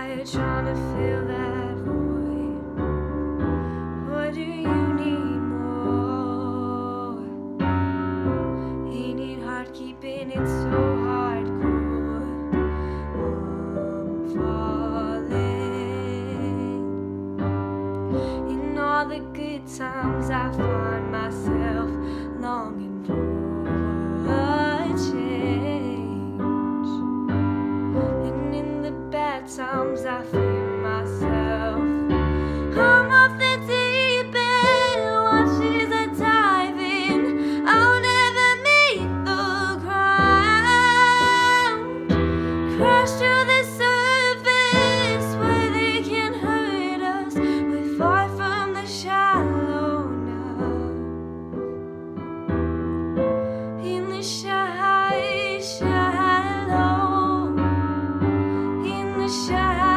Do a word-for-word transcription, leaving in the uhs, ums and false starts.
tired trying to fill that void? Or do you need more? Ain't it hard keeping it so hardcore? I'm falling. In all the good times I find myself longing for a change, and in the bad times I fear myself. I'm off the deep end, watches are diving. I'll never meet the ground. Crash to the surface where they can hurt us. We're far from the shallow now. In the shy, shallow, in the shallow.